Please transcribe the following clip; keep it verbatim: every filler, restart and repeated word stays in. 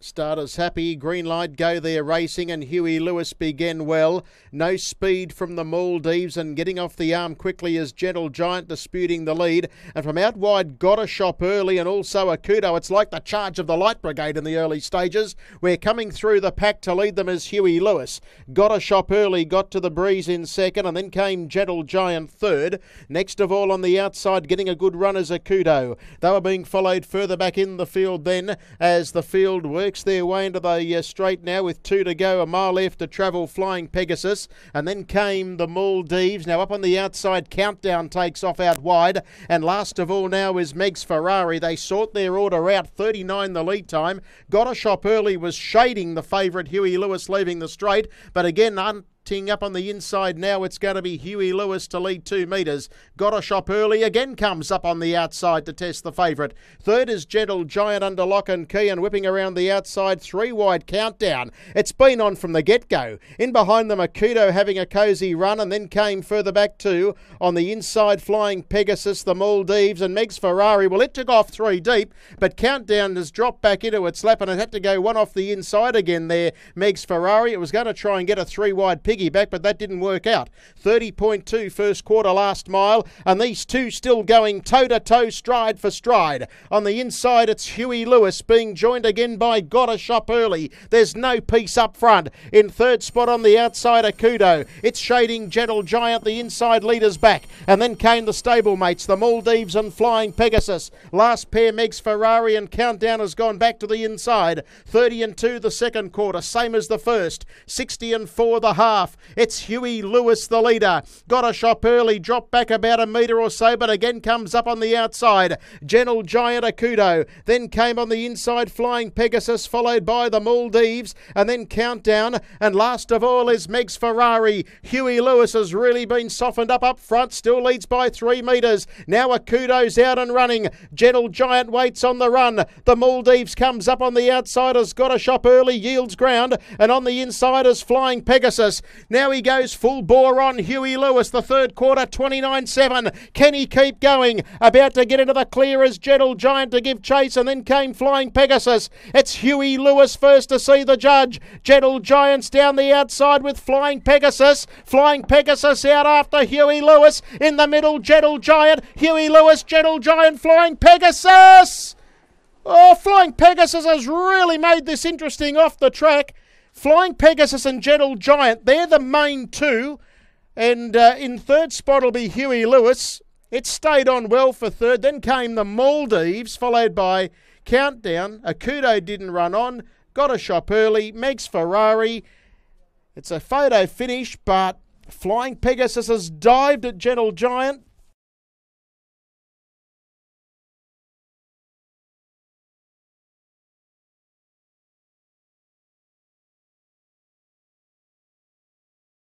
Starters happy, green light, go there racing, and Huey Lewis began well. No speed from the Maldives, and getting off the arm quickly is Gentle Giant disputing the lead. And from out wide, Got a Shop Early and also Akudo. It's like the charge of the Light Brigade in the early stages. We're coming through the pack to lead them as Huey Lewis. Got a Shop Early got to the breeze in second, and then came Gentle Giant third. Next of all on the outside, getting a good run is Akudo. They were being followed further back in the field then as the field works their way into the uh, straight now with two to go, a mile left to travel, Flying Pegasus, and then came the Maldives. Now up on the outside, Countdown takes off out wide, and last of all now is Meg's Ferrari. They sort their order out, thirty-nine the lead time. Got a Shop Early was shading the favourite Huey Lewis leaving the straight, but again un up on the inside now, it's going to be Huey Lewis to lead two metres. Got a Shop Early again comes up on the outside to test the favourite. Third is Gentle Giant under lock and key, and whipping around the outside, three wide Countdown. It's been on from the get-go. In behind them, Akudo having a cosy run, and then came further back too. On the inside, Flying Pegasus, the Maldives, and Meg's Ferrari. Well, it took off three deep, but Countdown has dropped back into its lap, and it had to go one off the inside again there. Meg's Ferrari, it was going to try and get a three wide piggyback, but that didn't work out. thirty point two first quarter last mile, and these two still going toe-to-toe, stride for stride. On the inside, it's Huey Lewis being joined again by Got a Shop Early. There's no peace up front. In third spot on the outside, Akudo. It's shading Gentle Giant, the inside leaders back. And then came the stablemates, the Maldives and Flying Pegasus. Last pair, Meg's Ferrari, and Countdown has gone back to the inside. thirty and two the second quarter, same as the first. sixty and four the half. It's Huey Lewis, the leader. Got a Shop Early, dropped back about a metre or so, but again comes up on the outside. Gentle Giant, Akudo. Then came on the inside, Flying Pegasus, followed by the Maldives, and then Countdown. And last of all is Meg's Ferrari. Huey Lewis has really been softened up up front, still leads by three metres. Now Akudo's out and running. Gentle Giant waits on the run. The Maldives comes up on the outside, has Got a Shop Early, yields ground, and on the inside is Flying Pegasus. Now he goes full bore on Huey Lewis, the third quarter, twenty-nine seven. Can he keep going? About to get into the clear as Gentle Giant to give chase, and then came Flying Pegasus. It's Huey Lewis first to see the judge. Gentle Giant's down the outside with Flying Pegasus. Flying Pegasus out after Huey Lewis. In the middle, Gentle Giant. Huey Lewis, Gentle Giant, Flying Pegasus. Oh, Flying Pegasus has really made this interesting off the track. Flying Pegasus and Gentle Giant, they're the main two. And uh, in third spot will be Huey Lewis. It stayed on well for third. Then came the Maldives, followed by Countdown. Akudo didn't run on. Got a Shop Early. Meg's Ferrari. It's a photo finish, but Flying Pegasus has dived at Gentle Giant.